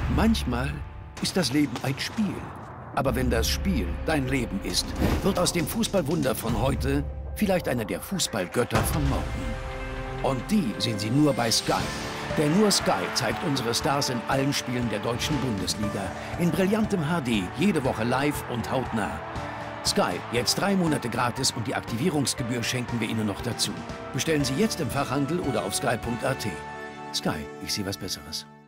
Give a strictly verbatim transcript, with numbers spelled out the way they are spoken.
Manchmal ist das Leben ein Spiel. Aber wenn das Spiel dein Leben ist, wird aus dem Fußballwunder von heute vielleicht einer der Fußballgötter von morgen. Und die sehen Sie nur bei Sky. Denn nur Sky zeigt unsere Stars in allen Spielen der deutschen Bundesliga. In brillantem H D, jede Woche live und hautnah. Sky, jetzt drei Monate gratis und die Aktivierungsgebühr schenken wir Ihnen noch dazu. Bestellen Sie jetzt im Fachhandel oder auf sky punkt at. Sky, ich sehe was Besseres.